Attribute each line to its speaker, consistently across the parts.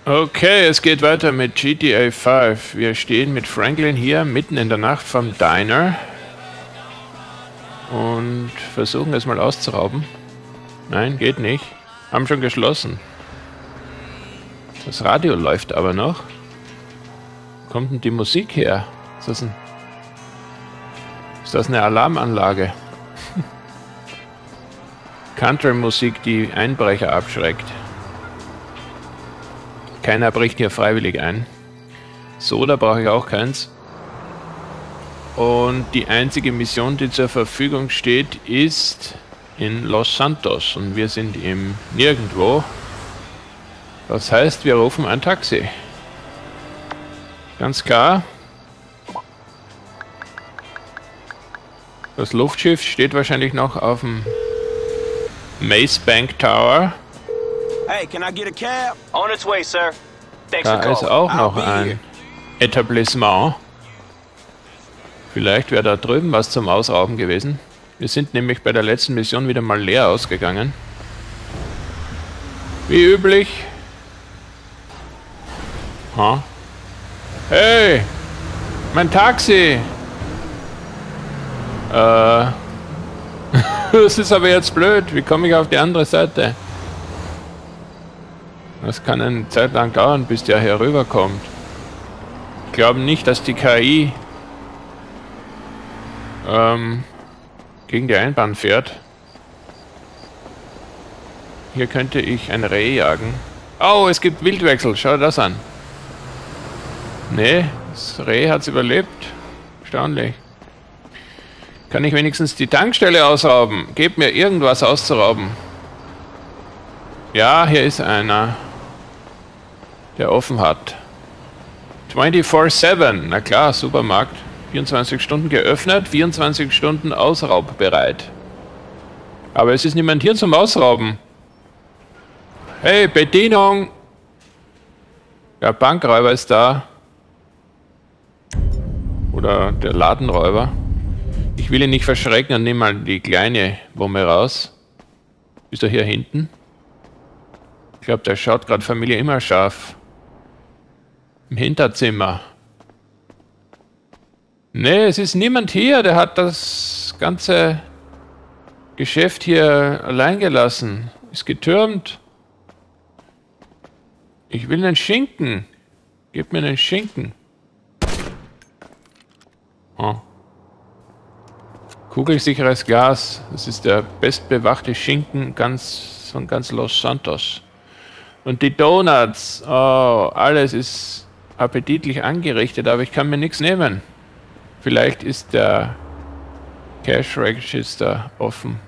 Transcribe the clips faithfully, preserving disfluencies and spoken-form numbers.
Speaker 1: Okay, es geht weiter mit G T A fünf. Wir stehen mit Franklin hier mitten in der Nacht vom Diner und versuchen es mal auszurauben. Nein, geht nicht. Haben schon geschlossen. Das Radio läuft aber noch. Wo kommt denn die Musik her? Ist das, ein Ist das eine Alarmanlage? Country-Musik, die Einbrecher abschreckt. Keiner bricht hier freiwillig ein. Soda brauche ich auch keins. Und die einzige Mission, die zur Verfügung steht, ist in Los Santos. Und wir sind im Nirgendwo. Das heißt, wir rufen ein Taxi. Ganz klar. Das Luftschiff steht wahrscheinlich noch auf dem Mace Bank Tower.
Speaker 2: Hey, can I get a cab? On its way, sir. Thanks
Speaker 1: Da
Speaker 2: for
Speaker 1: ist
Speaker 2: calling.
Speaker 1: auch
Speaker 2: I'll
Speaker 1: noch
Speaker 2: be
Speaker 1: ein
Speaker 2: here.
Speaker 1: Etablissement. Vielleicht wäre da drüben was zum Ausrauben gewesen. Wir sind nämlich bei der letzten Mission wieder mal leer ausgegangen. Wie üblich. Ha. Hey! Mein Taxi! Äh. Das ist aber jetzt blöd. Wie komme ich auf die andere Seite? Das kann eine Zeit lang dauern, bis der hier rüberkommt. Ich glaube nicht, dass die K I ähm, gegen die Einbahn fährt. Hier könnte ich ein Reh jagen. Oh, es gibt Wildwechsel. Schau das an. Nee, das Reh hat es überlebt. Erstaunlich. Kann ich wenigstens die Tankstelle ausrauben? Gebt mir irgendwas auszurauben. Ja, hier ist einer, der offen hat. vierundzwanzig sieben, na klar, Supermarkt. vierundzwanzig Stunden geöffnet, vierundzwanzig Stunden ausraubbereit. Aber es ist niemand hier zum Ausrauben. Hey, Bedienung! Der Bankräuber ist da. Oder der Ladenräuber. Ich will ihn nicht verschrecken und nehme mal die kleine Wumme raus. Ist er hier hinten? Ich glaube, der schaut gerade Familie immer scharf. Im Hinterzimmer. Nee, es ist niemand hier. Der hat das ganze Geschäft hier allein gelassen. Ist getürmt. Ich will einen Schinken. Gib mir einen Schinken. Oh. Kugelsicheres Glas. Das ist der bestbewachte Schinken ganz, von ganz Los Santos. Und die Donuts. Oh, alles ist appetitlich angerichtet, aber ich kann mir nichts nehmen. Vielleicht ist der Cash Register offen.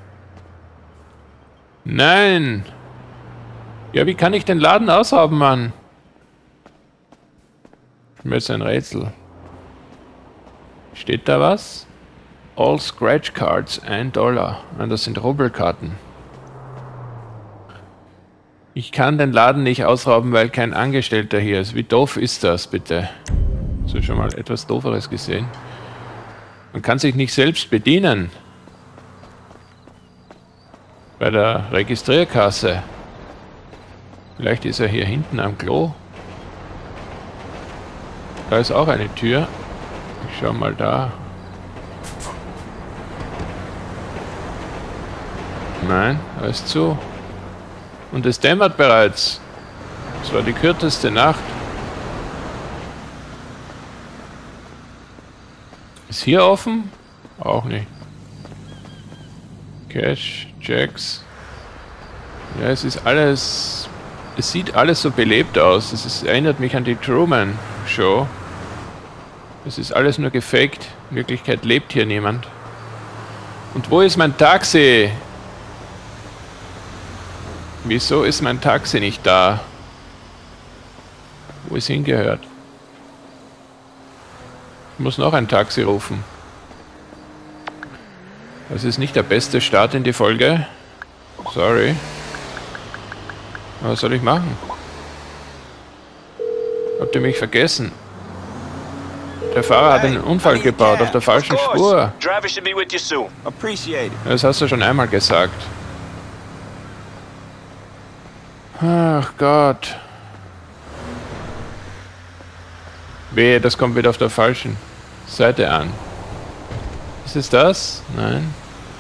Speaker 1: Nein! Ja, wie kann ich den Laden ausrauben, Mann? Mir ist ein Rätsel. Steht da was? All Scratch Cards, ein Dollar. Nein, das sind Rubbelkarten. Ich kann den Laden nicht ausrauben, weil kein Angestellter hier ist. Wie doof ist das, bitte? Hast du schon mal etwas Dooferes gesehen? Man kann sich nicht selbst bedienen. Bei der Registrierkasse. Vielleicht ist er hier hinten am Klo. Da ist auch eine Tür. Ich schau mal da. Nein, da ist zu. Und es dämmert bereits. Es war die kürzeste Nacht. Ist hier offen? Auch nicht. Cash, Checks. Ja, es ist alles... Es sieht alles so belebt aus. Es ist, erinnert mich an die Truman Show. Es ist alles nur gefaked. In Wirklichkeit lebt hier niemand. Und wo ist mein Taxi? Wieso ist mein Taxi nicht da? Wo es hingehört? Ich muss noch ein Taxi rufen. Das ist nicht der beste Start in die Folge. Sorry. Was soll ich machen? Habt ihr mich vergessen? Der Fahrer hat einen Unfall gebaut auf der falschen Spur.
Speaker 2: Driver should be with you soon. Appreciate it.
Speaker 1: Das hast du schon einmal gesagt. Ach Gott. Wehe, das kommt wieder auf der falschen Seite an. Ist es das? Nein.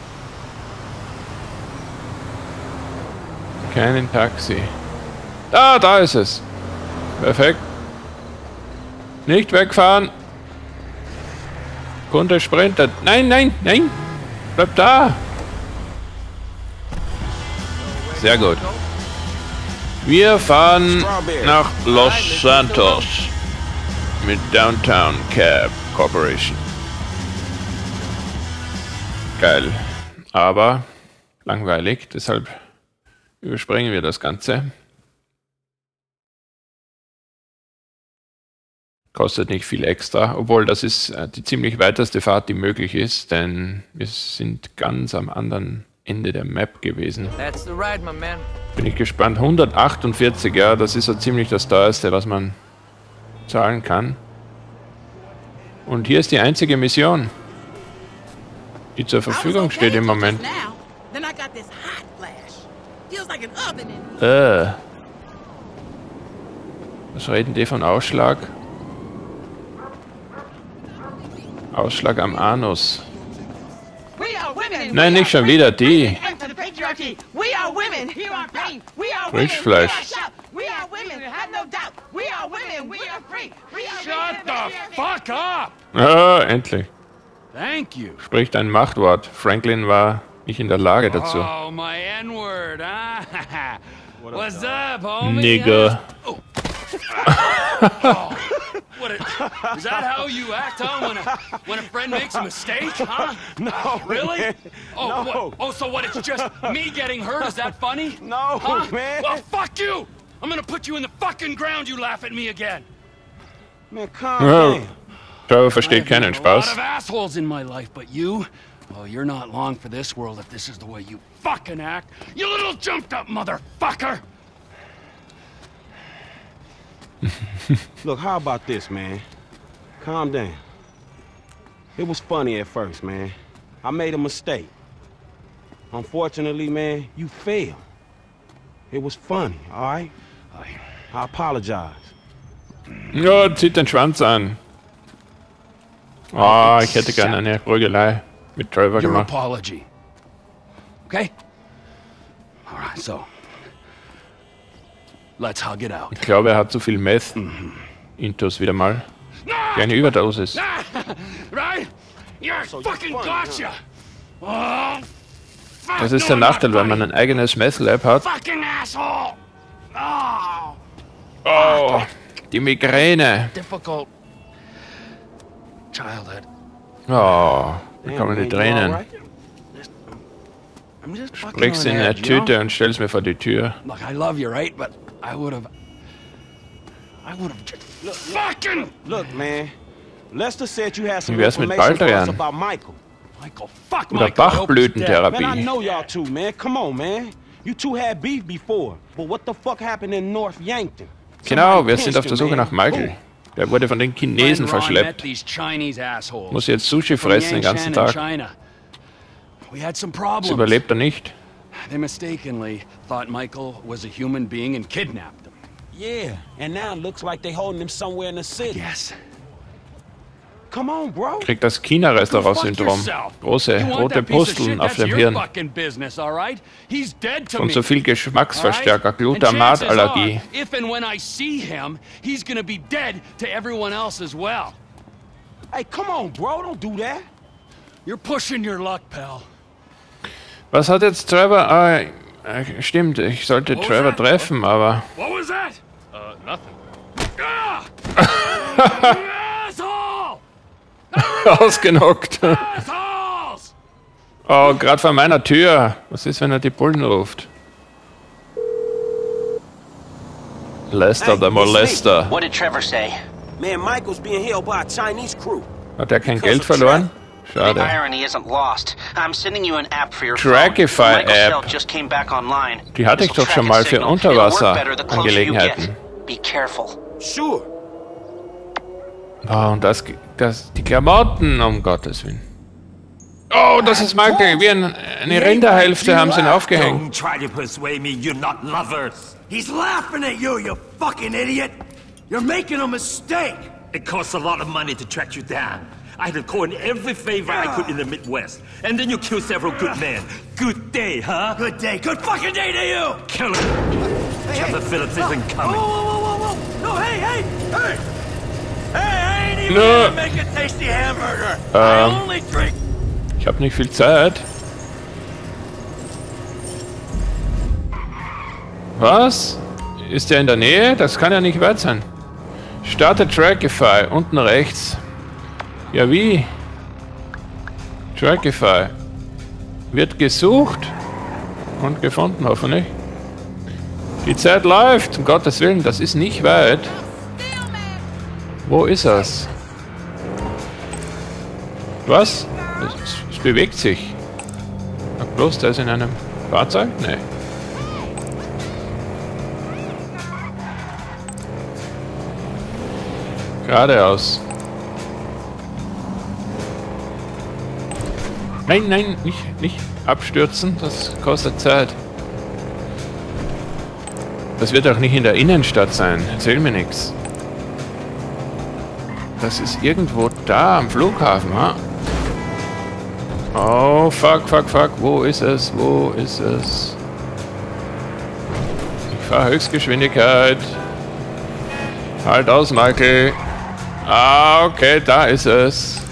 Speaker 1: Kein Taxi. Ah, da ist es. Perfekt. Nicht wegfahren. Kunde sprintet. Nein, nein, nein. Bleib da. Sehr gut. Wir fahren nach Los Santos mit Downtown Cab Corporation. Geil. Aber langweilig, deshalb überspringen wir das Ganze. Kostet nicht viel extra, obwohl das ist die ziemlich weiteste Fahrt, die möglich ist, denn wir sind ganz am anderen Ende der Map gewesen. Bin ich gespannt. hundertachtundvierzig, ja, das ist so ziemlich das teuerste, was man zahlen kann. Und hier ist die einzige Mission, die zur Verfügung steht im Moment. Äh. Was reden die von Ausschlag? Ausschlag am Anus. Nein, nicht schon wieder die. Frischfleisch.
Speaker 3: Shut the fuck up!
Speaker 1: Ah, endlich.
Speaker 3: Thank you.
Speaker 1: Spricht ein Machtwort. Franklin war nicht in der Lage dazu.
Speaker 3: Oh, my N-word, huh? What's up, homie?
Speaker 1: Nigger.
Speaker 3: Oh. Oh. What a, is that how you act, huh? When a, when a friend makes a mistake, huh?
Speaker 4: No,
Speaker 3: Really?
Speaker 4: Man.
Speaker 3: Oh,
Speaker 4: no.
Speaker 3: what, oh, so what, it's just me getting hurt? Is that funny?
Speaker 4: No,
Speaker 3: huh?
Speaker 4: man.
Speaker 3: Well, fuck you! I'm gonna put you in the fucking ground, you laugh at me again.
Speaker 4: Man, calm
Speaker 1: Oh.
Speaker 4: down.
Speaker 1: Trevor versteht keinen
Speaker 3: I've met a lot
Speaker 1: Spaß.
Speaker 3: of assholes in my life, but you, well, you're not long for this world if this is the way you fucking act. You little jumped up motherfucker!
Speaker 4: Look, how about this, man? Calm down. It was funny at first, man. I made a mistake. Unfortunately, man, you failed. It was funny, all right? I apologize.
Speaker 1: Ja, zieht den Schwanz an. Ah, oh, ich hätte gerne eine Prügelei mit Trevor
Speaker 3: Your
Speaker 1: gemacht.
Speaker 3: apology. Okay? Alright, so. Let's hug it out.
Speaker 1: Ich glaube, er hat zu viel Meth. Intus wieder mal. Kleine Überdosis.
Speaker 3: Right? You're fucking gotcha! Oh, fuck,
Speaker 1: Das ist der
Speaker 3: no,
Speaker 1: Nachteil,
Speaker 3: not
Speaker 1: wenn man
Speaker 3: funny.
Speaker 1: ein eigenes Meth-Lab hat.
Speaker 3: Fucking asshole! Oh,
Speaker 1: Oh, die Migräne.
Speaker 3: difficult childhood.
Speaker 1: Oh,
Speaker 4: Damn,
Speaker 1: bekommen die
Speaker 4: man, you all
Speaker 1: Tränen.
Speaker 4: right?
Speaker 3: I'm just fucking
Speaker 1: Leg's
Speaker 3: on
Speaker 1: in eine
Speaker 3: edge, you know?
Speaker 1: Tüte und stell's mir vor die Tür.
Speaker 3: Look, I love you, right? But I would have... I would have just...
Speaker 4: Look,
Speaker 3: Fucking...
Speaker 4: look, man. Lester said you had some
Speaker 1: Wie wär's mit
Speaker 4: information for us
Speaker 1: Baldrian?
Speaker 4: about Michael.
Speaker 3: Michael, fuck
Speaker 1: Oder
Speaker 3: Michael. I hope he's dead.
Speaker 4: Man, I
Speaker 1: Bachblütentherapie.
Speaker 4: know y'all two, man. Come on, man. You two had beef before. But what the fuck happened in North Yankton?
Speaker 1: Genau,
Speaker 4: Somebody
Speaker 1: wir sind auf der
Speaker 4: pinched
Speaker 1: Suche
Speaker 4: you,
Speaker 1: nach
Speaker 4: man.
Speaker 1: Michael. Der wurde von den Chinesen
Speaker 3: When Ron met
Speaker 1: verschleppt.
Speaker 3: these Chinese assholes
Speaker 1: Muss jetzt Sushi
Speaker 3: from
Speaker 1: fressen den ganzen
Speaker 3: Yangshan in
Speaker 1: Tag.
Speaker 3: China. We had some
Speaker 1: Das
Speaker 3: problems.
Speaker 1: überlebt er nicht.
Speaker 3: They mistakenly thought Michael was a human being and kidnapped him.
Speaker 4: Yeah, and now it looks like they holding him somewhere in the city.
Speaker 3: Yes.
Speaker 4: Come on, bro.
Speaker 1: Kriegt das China-Restaurant-Syndrom. Große rote Pusteln auf dem Hirn. Und so viel Geschmacksverstärker, Glutamat-Allergie.
Speaker 3: If and when I see him, he's gonna be dead to everyone else as well.
Speaker 4: Hey, come on, bro. Don't do that.
Speaker 3: You're pushing your luck, pal.
Speaker 1: Was hat jetzt Trevor? Ah, äh, stimmt, ich sollte
Speaker 3: What was
Speaker 1: Trevor
Speaker 3: that?
Speaker 1: treffen, aber...
Speaker 3: What was that? Uh, nothing. Ah! Asshole!
Speaker 1: Ausgenockt.
Speaker 3: Assholes!
Speaker 1: Oh, gerade vor meiner Tür. Was ist, wenn er die Bullen ruft? Lester, der Molester.
Speaker 2: What did Trevor say?
Speaker 4: Man, Michael's being held by a Chinese crew.
Speaker 1: Hat er kein Geld verloren?
Speaker 2: The
Speaker 1: Schade.
Speaker 2: irony isn't lost. I'm sending you an app for your
Speaker 1: Trackify
Speaker 2: phone. Michael's
Speaker 1: app.
Speaker 2: cell just came back online.
Speaker 1: Die hatte ich
Speaker 2: This'll
Speaker 1: doch schon
Speaker 2: track
Speaker 1: mal
Speaker 2: his
Speaker 1: für
Speaker 2: signal. It'll work better the closer you get.
Speaker 1: Unterwasser-Angelegenheiten.
Speaker 2: Be careful.
Speaker 4: Sure.
Speaker 1: Oh, und das, das, die Klamotten, um Gottes Willen. Oh, das ist Michael. Wie ein, eine Rinderhälfte haben sie ihn aufgehängt.
Speaker 5: Don't try to persuade me you're not lovers.
Speaker 6: He's laughing at you, you fucking idiot! You're making a mistake!
Speaker 5: It costs a lot of money to track you down. I had to call in every favor I could in the Midwest. And then you kill several good men. Good day, huh?
Speaker 2: Good day. Good fucking day to you!
Speaker 5: Kill him! Chapter Phillips isn't coming.
Speaker 2: Whoa, whoa, whoa, whoa, whoa! No, hey, hey! Hey! Hey, I ain't even
Speaker 1: No.
Speaker 2: gonna make a tasty hamburger! I
Speaker 1: Ähm.
Speaker 2: only drink...
Speaker 1: Ich habe nicht viel Zeit. Was? Ist der in der Nähe? Das kann ja nicht weit sein. Starte Trackify, unten rechts. Ja, wie? Trackify. Wird gesucht und gefunden, hoffentlich. Die Zeit läuft, um Gottes Willen, das ist nicht weit. Wo ist es? Was? Es, es bewegt sich. Ach, bloß, der ist in einem Fahrzeug? Nee. Geradeaus. Nein, nein, nicht, nicht abstürzen, das kostet Zeit. Das wird auch nicht in der Innenstadt sein, erzähl mir nichts. Das ist irgendwo da am Flughafen, ha? Oh, fuck, fuck, fuck, wo ist es, wo ist es? Ich fahre Höchstgeschwindigkeit. Halt aus, Michael. Ah, okay, da ist es.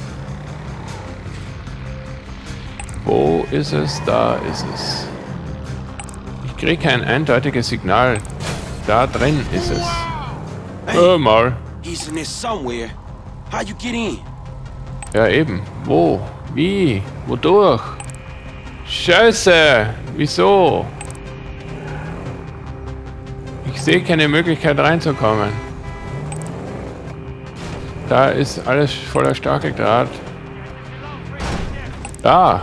Speaker 1: Wo ist es? Da ist es. Ich kriege kein eindeutiges Signal. Da drin ist es. Hör mal.
Speaker 4: He's in there somewhere. How you get in?
Speaker 1: Ja, eben. Wo? Wie? Wodurch? Scheiße! Wieso? Ich sehe keine Möglichkeit reinzukommen. Da ist alles voller Stacheldraht. Da!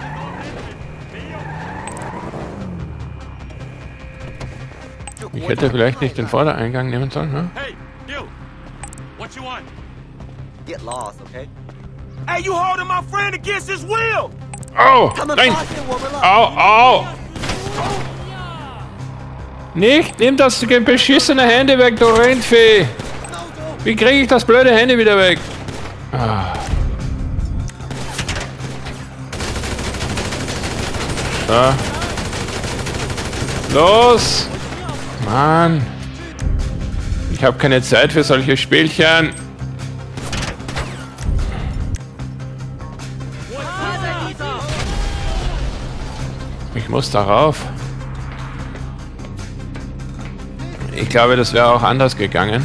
Speaker 1: Ich hätte vielleicht nicht den Vordereingang nehmen sollen, ne?
Speaker 3: Hey, you! What you want?
Speaker 2: Get lost, okay?
Speaker 4: Hey, you holding my friend against his will!
Speaker 1: Au! Nein! Au, au! Nicht! Nimm das beschissene Handy weg, du Rindvieh! Wie kriege ich das blöde Handy wieder weg? Ah. Da. Los! Mann! Ich habe keine Zeit für solche Spielchen. Ich muss darauf. Ich glaube, das wäre auch anders gegangen.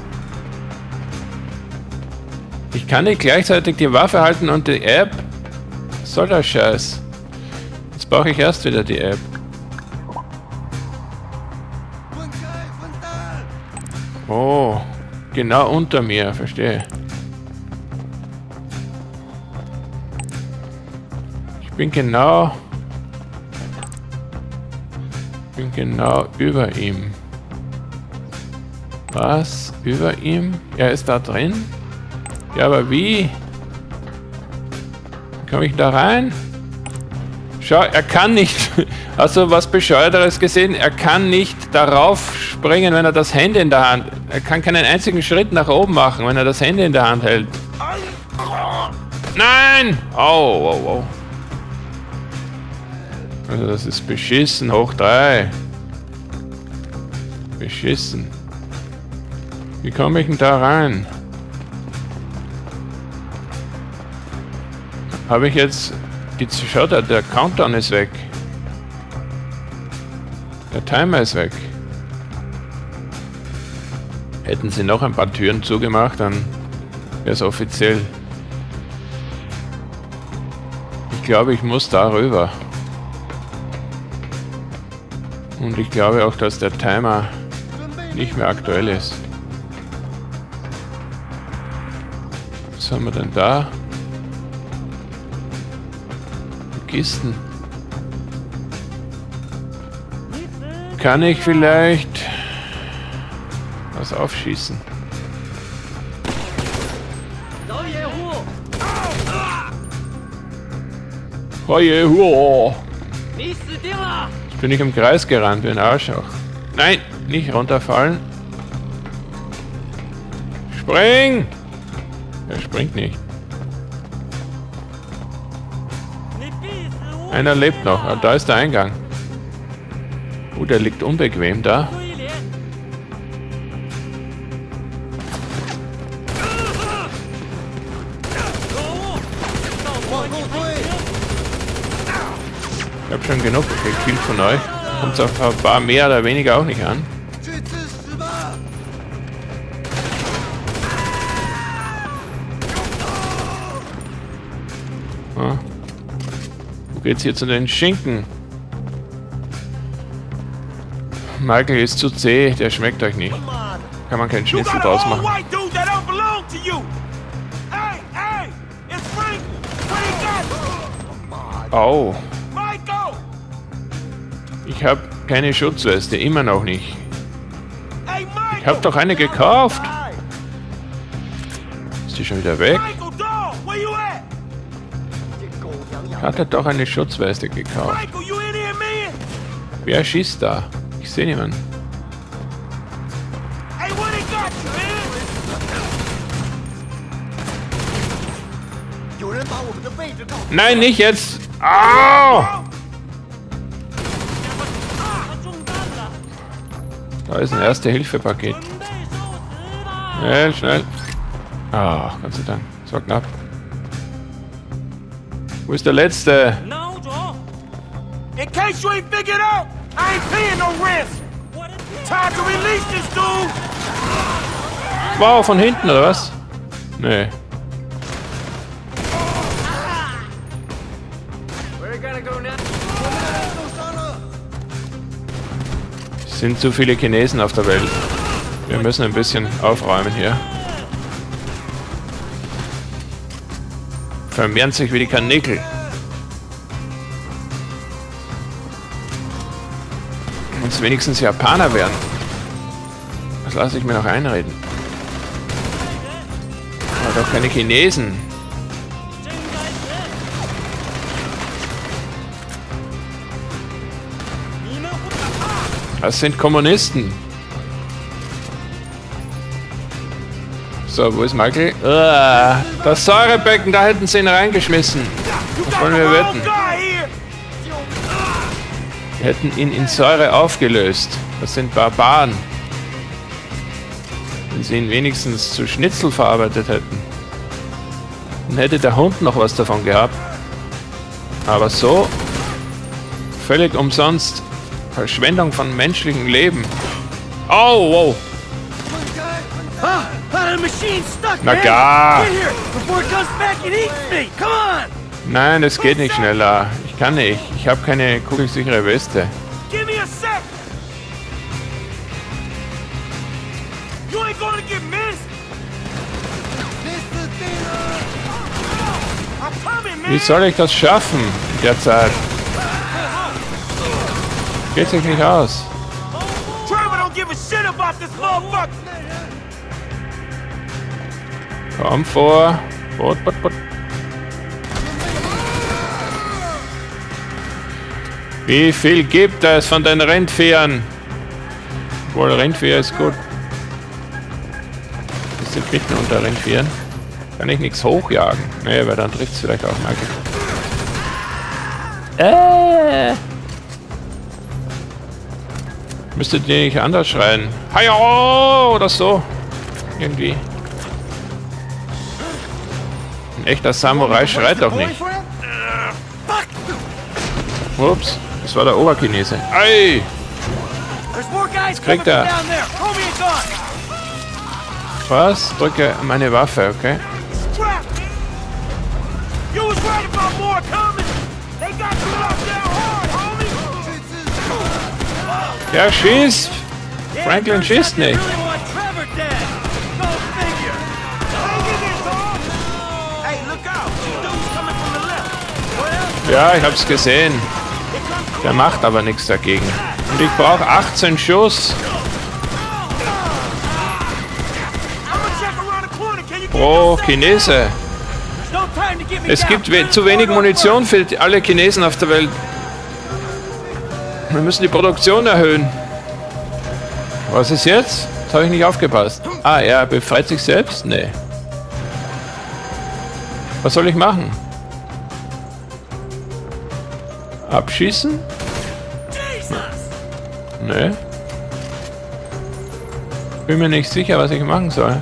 Speaker 1: Ich kann nicht gleichzeitig die Waffe halten und die App. Was soll der Scheiß? Jetzt brauche ich erst wieder die App. Oh, genau unter mir, verstehe. Ich bin genau... Ich bin genau über ihm. Was? Über ihm? Er ist da drin? Ja, aber wie? Komme ich da rein? Schau, er kann nicht. Hast du was Bescheuerteres gesehen? Er kann nicht darauf springen, wenn er das Handy in der Hand... Er kann keinen einzigen Schritt nach oben machen, wenn er das Handy in der Hand hält. Nein! Oh, oh, oh. Also das ist beschissen, hoch drei. Beschissen. Wie komme ich denn da rein? Habe ich jetzt... Schaut, der Countdown ist weg. Der Timer ist weg. Hätten sie noch ein paar Türen zugemacht, dann wäre es offiziell. Ich glaube, ich muss da rüber. Und ich glaube auch, dass der Timer nicht mehr aktuell ist. Was haben wir denn da? Kisten. Kann ich vielleicht was aufschießen? Oje, huo. Jetzt bin ich im Kreis gerannt wie ein Arschloch. Nein, nicht runterfallen. Spring! Er springt nicht. Einer lebt noch. Ah, da ist der Eingang. Oh, der liegt unbequem da. Ich hab schon genug gekillt von euch. Kommt auf ein paar mehr oder weniger auch nicht an. Ah. Wo geht's hier zu den Schinken? Michael ist zu zäh, der schmeckt euch nicht. Kann man keinen Schnitzel draus machen. Au. Ich habe keine Schutzweste, immer noch nicht. Ich habe doch eine gekauft. Ist die schon wieder weg? Ich hatte doch eine Schutzweste gekauft. Wer schießt da? Ich sehe niemanden. Nein, nicht jetzt! Au! Da ist ein Erste-Hilfe-Paket. Schnell, schnell. Ah, oh, Gott sei Dank. Das war knapp. Wo ist der Letzte?
Speaker 2: In case you ain't figured out, I ain't paying no rent. Time to release this dude.
Speaker 1: Wow, von hinten oder was? Nee. Es sind zu viele Chinesen auf der Welt. Wir müssen ein bisschen aufräumen hier. Vermehren sich wie die Karnickel. Wenn es wenigstens Japaner wären. Das lasse ich mir noch einreden. Aber doch keine Chinesen. Das sind Kommunisten. So, wo ist Michael? Uh, das Säurebecken, da hätten sie ihn reingeschmissen. Was wollen wir wetten? Wir hätten ihn in Säure aufgelöst. Das sind Barbaren. Wenn sie ihn wenigstens zu Schnitzel verarbeitet hätten, dann hätte der Hund noch was davon gehabt. Aber so, völlig umsonst. Verschwendung von menschlichem Leben. Oh, wow. Na gar. Nein, das geht nicht schneller. Ich kann nicht. Ich habe keine kugelsichere Weste. Wie soll ich das schaffen in der Zeit? Geht sich nicht aus. Komm vor. Bot, bot, bot. Wie viel gibt es von den Rindviehern? Wohl, Rindvieh ist gut. Wir sind mitten unter Rindviehern. Kann ich nichts hochjagen? Nee, weil dann trifft es vielleicht auch mal. Äh. Müsstet ihr nicht anders schreien? Hajo! Oder so. Irgendwie. Ein echter Samurai schreit doch nicht. Ups, das war der Oberchinese. Ei! Jetzt kriegt er. Was? Drücke meine Waffe, okay? Ja, schießt! Franklin schießt nicht. Ja, ich hab's gesehen. Der macht aber nichts dagegen. Und ich brauche achtzehn Schuss. Pro Chinese. Es gibt we zu wenig Munition für alle Chinesen auf der Welt. Wir müssen die Produktion erhöhen. Was ist jetzt? habe ich nicht aufgepasst. Ah, er befreit sich selbst? Nee. Was soll ich machen? Abschießen? Nee. Bin mir nicht sicher, was ich machen soll.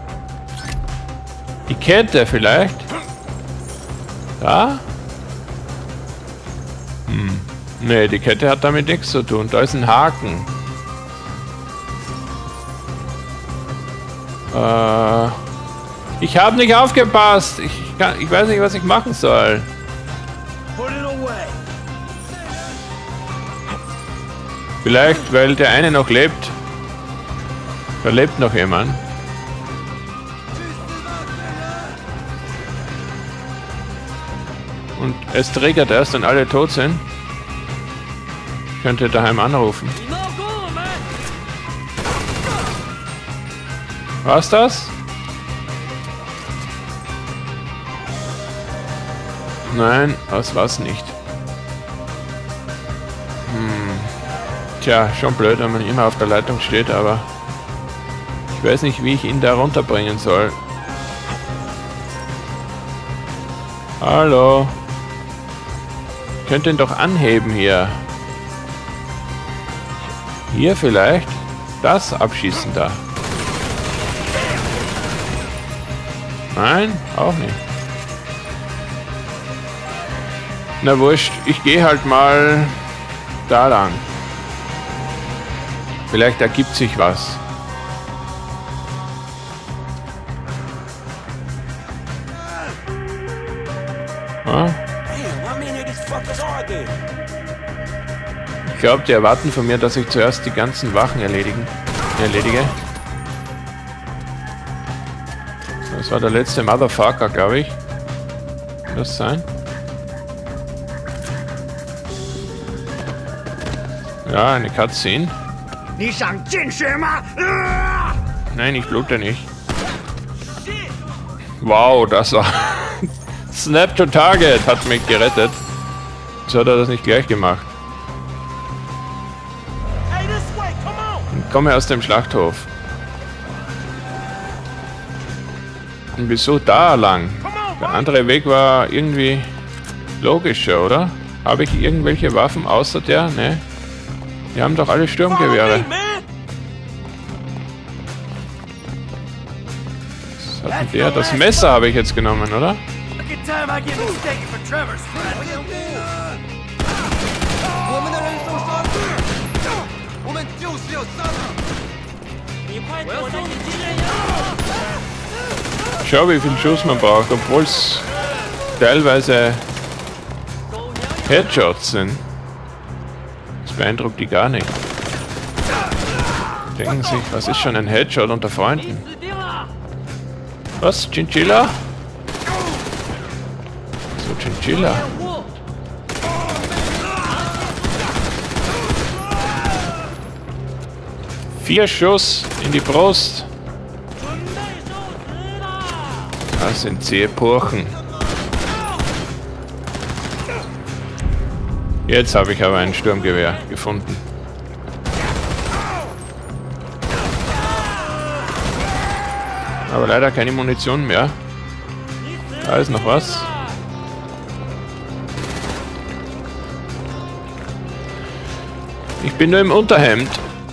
Speaker 1: Die Kette vielleicht? Da? Hm. Nee, die Kette hat damit nichts zu tun. Da ist ein Haken. Äh, ich habe nicht aufgepasst. Ich, kann, ich weiß nicht, was ich machen soll. Vielleicht, weil der eine noch lebt. Da lebt noch jemand. Und es triggert erst, wenn alle tot sind. Ich könnte daheim anrufen. War's das? Nein, das war's nicht. Hm. Tja, schon blöd, wenn man immer auf der Leitung steht, aber ich weiß nicht, wie ich ihn da runterbringen soll. Hallo? Ich könnte ihn doch anheben hier. Hier vielleicht? Das abschießen da. Nein, auch nicht. Na wurscht, ich gehe halt mal da lang. Vielleicht ergibt sich was. Ah. Ich glaube, die erwarten von mir, dass ich zuerst die ganzen Wachen erledigen, erledige. Das war der letzte Motherfucker, glaube ich. Kann das sein? Ja, eine Cutscene. Nein, ich blute nicht. Wow, das war... Snap to Target hat mich gerettet. Wieso hat er das nicht gleich gemacht? Ich komme aus dem Schlachthof. Und wieso da lang? Der andere Weg war irgendwie logischer, oder? Habe ich irgendwelche Waffen außer der? Ne? Wir haben doch alle Sturmgewehre. Was hat denn der? Das Messer habe ich jetzt genommen, oder? Schau, wie viel Schuss man braucht, obwohl es teilweise Headshots sind. Das beeindruckt die gar nicht. Denken sich, was ist schon ein Headshot unter Freunden? Was? Chinchilla? So, Chinchilla. Vier Schuss in die Brust. Das sind zähe Purchen. Jetzt habe ich aber ein Sturmgewehr gefunden. Aber leider keine Munition mehr. Da ist noch was. Ich bin nur im Unterhemd.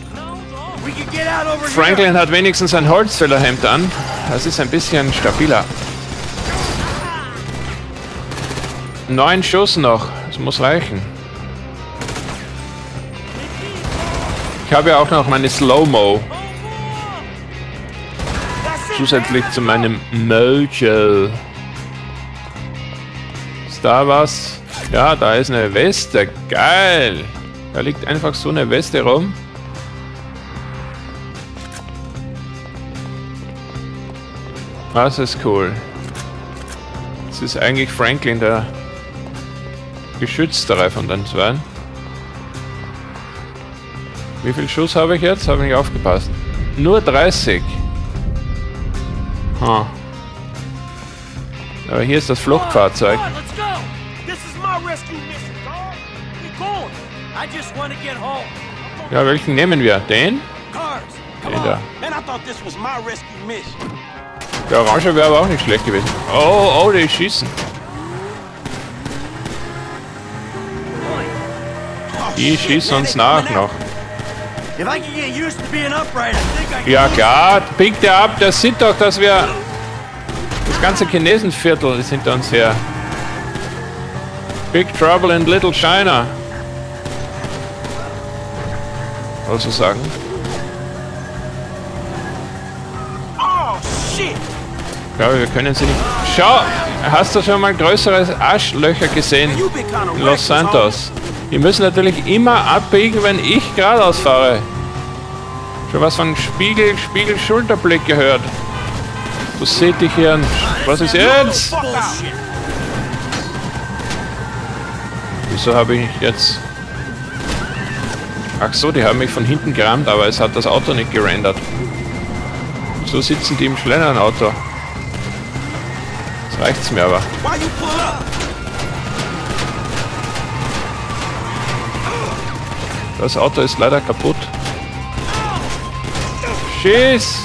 Speaker 1: Franklin hat wenigstens ein Holzfällerhemd an. Das ist ein bisschen stabiler. Neun Schuss noch. Das muss reichen. Ich habe ja auch noch meine Slow-Mo. Zusätzlich zu meinem Mojo. Ist da was? Ja, da ist eine Weste. Geil. Da liegt einfach so eine Weste rum. Das ist cool. Das ist eigentlich Franklin, der geschütztere von den zwei. Wie viel Schuss habe ich jetzt? Habe ich nicht aufgepasst. Nur dreißig. Huh. Aber hier ist das Fluchtfahrzeug. Ja, welchen nehmen wir? Den? Den da.
Speaker 4: Man, I thought this was my rescue mission.
Speaker 1: Der Orange wäre aber auch nicht schlecht gewesen. Oh, oh, die schießen. Die schießen uns nach noch. Ja klar, pick der ab, der sieht doch, dass wir das ganze Chinesenviertel ist hinter uns her. Big Trouble in Little China. Also sagen. Ich glaube, wir können sie nicht. Schau, hast du schon mal größere Arschlöcher gesehen in Los Santos? Die müssen natürlich immer abbiegen, wenn ich geradeaus fahre. Schon was von Spiegel, Spiegel, Schulterblick gehört. Du seht dich hier an. Was ist jetzt? Wieso habe ich jetzt... Ach so, die haben mich von hinten gerammt, aber es hat das Auto nicht gerendert. So sitzen die im schnelleren Auto. Jetzt reicht's mir aber. Das Auto ist leider kaputt. Schieß!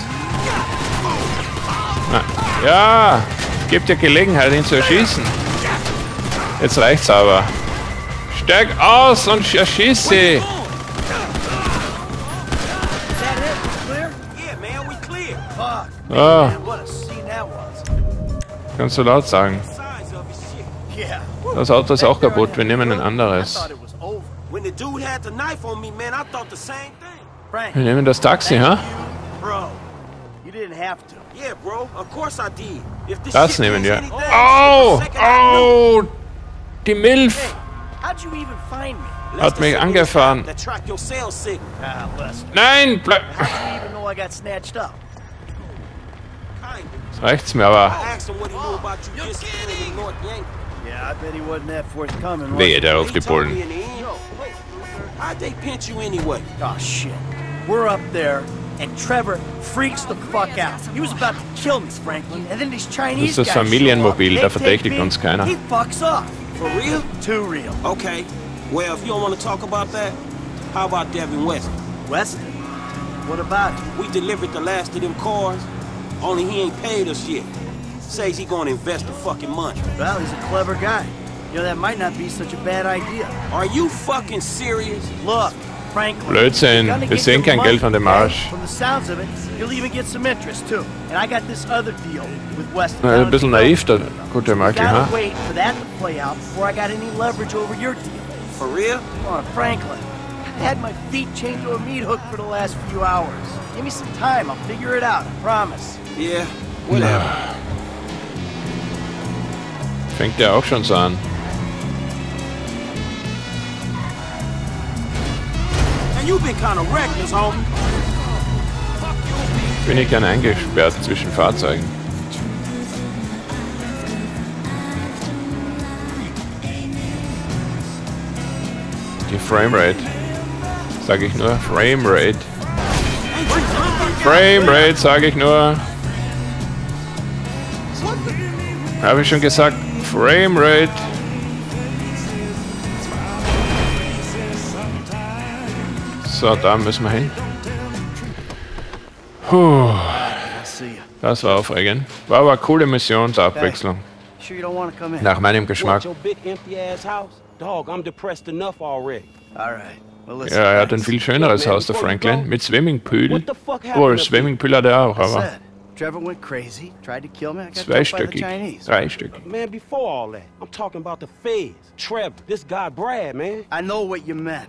Speaker 1: Na, ja, gebt dir Gelegenheit, ihn zu erschießen. Jetzt reicht's aber. Steig aus und erschieß sie! Oh. Kannst du laut sagen. Das Auto ist auch kaputt, wir nehmen ein anderes. Wir nehmen das Taxi, ha? Das nehmen wir. Oh! Oh! Die Milf! Hat mich angefahren. Nein! Bleib! Das reicht's mir aber. Wehe, der auf die Bullen.
Speaker 6: Oh shit. We're up there and Trevor freaks the fuck out. He was about to kill me, Franklin, and then these Chinese
Speaker 1: Das ist das Familienmobil, da verdächtigt uns keiner.
Speaker 6: He fucks up.
Speaker 4: For real?
Speaker 6: Too real.
Speaker 4: Okay. Well, if you don't want to talk about that, how about Devin Weston?
Speaker 6: Weston? What about it?
Speaker 4: We delivered the last of them cars, only he ain't paid us yet. Says he gonna invest the fucking money.
Speaker 6: Well, he's a clever guy. You know, that might not be such a bad idea.
Speaker 4: Are you fucking serious?
Speaker 6: Look, Franklin.
Speaker 1: Blödsinn, wir sehen kein Geld von dem Arsch.
Speaker 6: From the sounds of it, you'll even get some interest too. And I got this other deal with Weston.
Speaker 1: Na, ein bisschen naiv, der gute Michael, ha?
Speaker 6: Gotta wait for that to play out before I got any leverage over your deal.
Speaker 4: For real?
Speaker 6: Come on, Franklin. I had my feet chained to a meat hook for the last few hours. Give me some time, I'll figure it out, I promise.
Speaker 4: Yeah, whatever.
Speaker 1: Fängt ja auch schon so an.
Speaker 4: You been kind of reckless, homie.
Speaker 1: Bin ich gern eingesperrt zwischen Fahrzeugen. Die Framerate. Sag ich nur. Framerate. Framerate, sag ich nur. Habe ich schon gesagt. Framerate. So, da müssen wir hin. Puh. Das war aufregend. War aber eine coole Mission zur Abwechslung. Nach meinem Geschmack. Ja, er hat ein viel schöneres Haus, der Franklin. Mit Swimmingpool. Oh, Swimmingpool hat er auch, aber... Zweistöckig. Dreistöckig.
Speaker 4: Man, before all that, I'm talking about the feds. Trevor, this guy Brad, man.
Speaker 6: I know what you meant.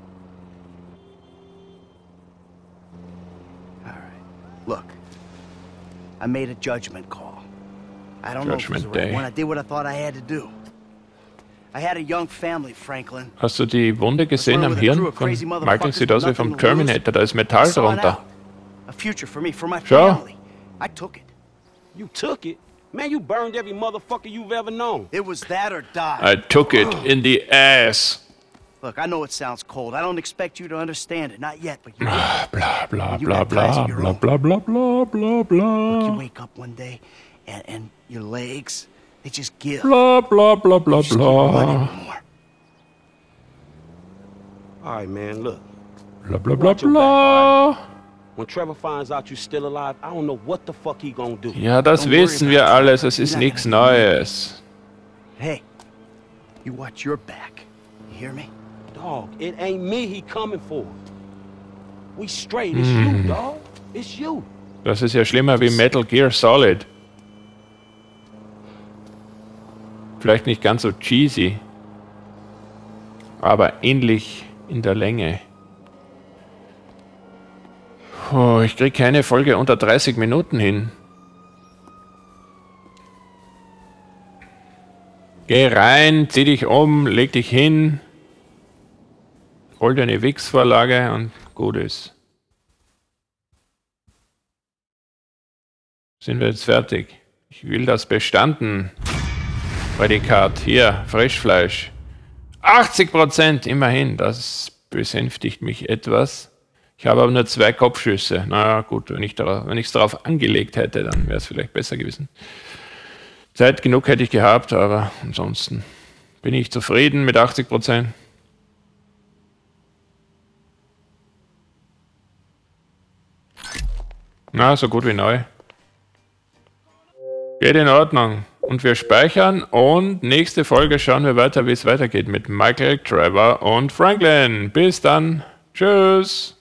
Speaker 6: Look, I made a judgment call. I don't know if it was the right one. I did what I thought I had to do. I had a young family, Franklin.
Speaker 1: Hast du die Wunde gesehen am Hirn von Michael? Sieht aus wie vom Terminator. Da ist Metall drunter.
Speaker 6: A future for me, for my
Speaker 1: Schau.
Speaker 6: family. I took it.
Speaker 4: You took it? Man, you burned every motherfucker you've ever known.
Speaker 6: It was that or die.
Speaker 1: I took it in the ass.
Speaker 6: Look, I know it sounds cold. I don't expect you to understand it. Not yet, but you
Speaker 1: Blah, blah, blah, blah, blah, blah, blah, blah, blah, blah, blah.
Speaker 6: You wake up one day, and, and your legs, they just give.
Speaker 1: Blah, blah, blah, blah,
Speaker 6: You just can't run
Speaker 1: blah.
Speaker 6: anymore.
Speaker 4: All right, man, look.
Speaker 1: Blah, blah, blah, blah.
Speaker 4: When Trevor finds out you're still alive, I don't know what the fuck he gonna do.
Speaker 1: Ja, das wissen wir alles, es ist nichts Neues.
Speaker 6: Hey, you watch your back. You hear me?
Speaker 4: Dog, it ain't me he coming for. We straight, it's you, dog. It's you.
Speaker 1: Das ist ja schlimmer wie Metal Gear Solid. Vielleicht nicht ganz so cheesy, aber ähnlich in der Länge. Oh, ich krieg keine Folge unter dreißig Minuten hin. Geh rein, zieh dich um, leg dich hin, hol dir eine Wix-Vorlage und gut ist. Sind wir jetzt fertig? Ich will das bestanden. Prädikat, hier, Frischfleisch. achtzig Prozent, immerhin, das besänftigt mich etwas. Ich habe aber nur zwei Kopfschüsse. Na ja, gut, wenn ich darauf, wenn ich es darauf angelegt hätte, dann wäre es vielleicht besser gewesen. Zeit genug hätte ich gehabt, aber ansonsten bin ich zufrieden mit achtzig Prozent. Na, so gut wie neu. Geht in Ordnung. Und wir speichern und nächste Folge schauen wir weiter, wie es weitergeht mit Michael, Trevor und Franklin. Bis dann. Tschüss.